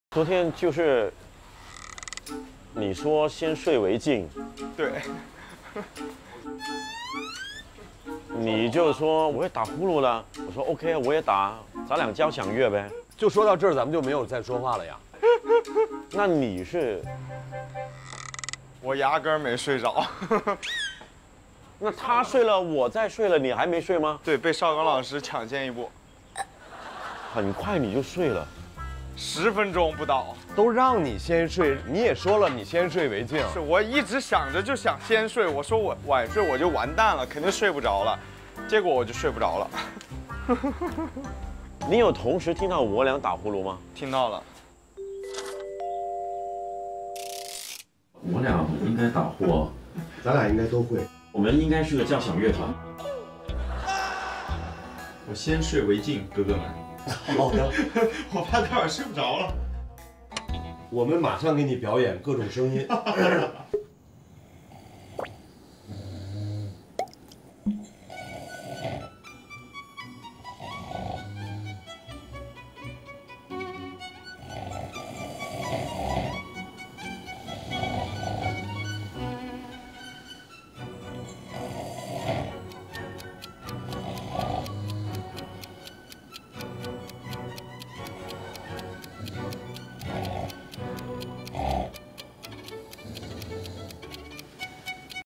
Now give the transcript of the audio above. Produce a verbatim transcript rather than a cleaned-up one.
昨天就是你说先睡为敬， 对， 你就说我会打呼噜了，我说 OK， 我也打，咱俩交响乐呗。 就说到这儿，咱们就没有再说话了呀。 那你是？ 我压根儿没睡着。 那他睡了，我再睡了，你还没睡吗？ 对，被邵刚老师抢先一步， 很快你就睡了。 十分钟不到。 都让你先睡，你也说了你先睡为敬。 是我一直想着就想先睡，我说我晚睡我就完蛋了，肯定睡不着了，结果我就睡不着了。 你有同时听到我俩打呼噜吗？ 听到了。 我俩应该打呼哦， 咱俩应该都会。 我们应该是个交响乐团。 我先睡为敬，哥哥们。 好的， 我怕待会儿睡不着了。 我们马上给你表演各种声音。